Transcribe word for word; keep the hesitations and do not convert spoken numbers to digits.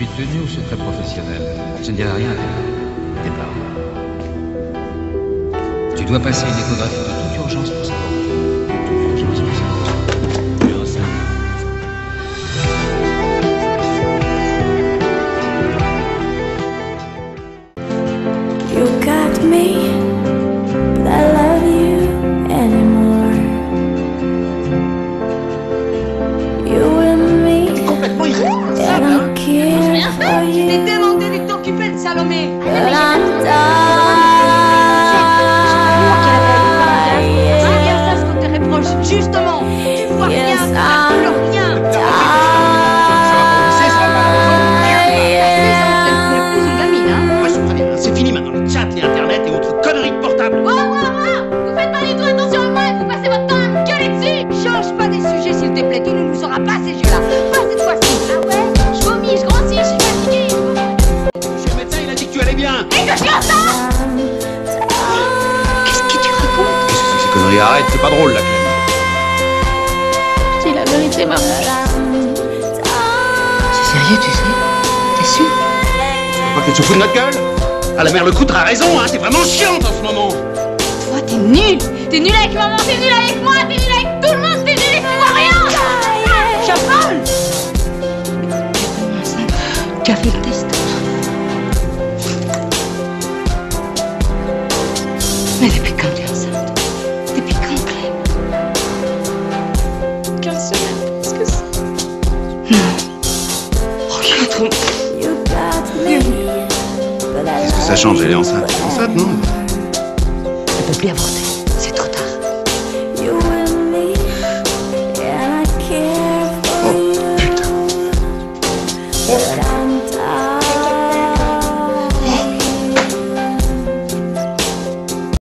suis tenu au secret professionnel. Je ne dirai rien à tes parents. Tu dois passer une échographie de toute urgence pour savoir. Toute urgence pour savoir. Tu es enceinte. You got me, but I love you anymore. You and me, Complètement irresponsable, and hein. I care Rien for fait. Je t'ai you. demandé de t'occuper de Salomé. But I'm C'est bien ça dying. ce qu'on te reproche, justement. Tu vois rien, Yes, tu I'm vois plus rien. Ça va pas au lycée, ça va pas à la maison. Ce n'est plus une gamine, hein. Moi, je comprends bien. C'est fini maintenant, les chats, les internet et autres conneries de portable. Wow, wow, wow. Vous faites pas du tout attention à moi et vous passez votre temps à me gueuler dessus. Change pas des sujets, s'il te plaît. Tu ne nous auras pas ces jeux-là. Pas cette fois-ci. Ah ouais? Je vomis, je grossis, je suis fatiguée. Chez le médecin, il a dit que tu allais bien. Et que je suis enceinte. Qu'est-ce que tu racontes? Qu'est-ce que c'est que ces conneries? Arrête, c'est pas drôle, la Clem. C'est la vérité, maman. C'est sérieux, tu sais? T'es sûr? Tu crois qu'elle se fout de notre gueule? Ah, la mère Lecoutre a raison, hein. C'est vraiment chiante en ce moment. Toi, t'es nul. T'es nul avec maman, t'es nul avec moi, t'es nul avec tout le monde, t'es nul et tu vois rien. Chapal. Tu as fait le test. Mais depuis quand t'es enceinte? Depuis quand, Clem? quinze semaines, qu'est-ce que c'est? Non. Oh, il y a un trou. You got me, but I Qu'est-ce que ça change? Elle est enceinte. Elle est enceinte, non? Elle peut plus avorter.